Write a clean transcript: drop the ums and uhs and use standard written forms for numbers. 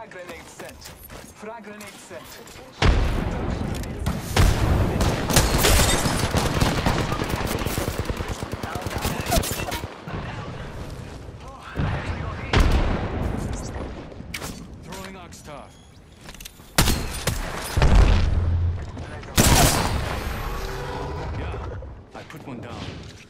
Frag grenade sent. Frag grenade sent. Throwing Oxtar. Yeah, I put one down.